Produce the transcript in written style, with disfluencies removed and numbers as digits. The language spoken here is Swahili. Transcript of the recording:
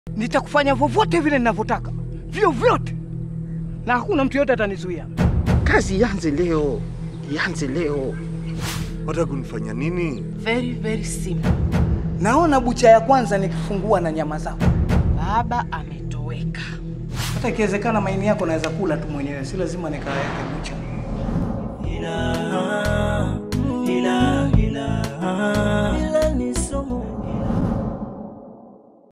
Nitakufanya vovote vile ninavyotaka. Vyovyote. Na hakuna mtu yote atanizuia. Kazi ianze leo. Ianze leo. Wataka kunifanya nini? Very, very simple. Naona bucha ya kwanza nikifungua na nyama zako. Baba ametoweka. Hata ikiwezekana maini yako naweza kula tu mwenyewe. Si lazima nikaweke bucha.